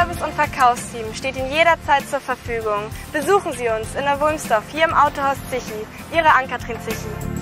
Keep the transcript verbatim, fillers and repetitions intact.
Service und Verkaufsteam steht Ihnen jederzeit zur Verfügung. Besuchen Sie uns in der Wulmsdorf hier im Autohaus Zichi. Ihre Ann-Kathrin Zichi.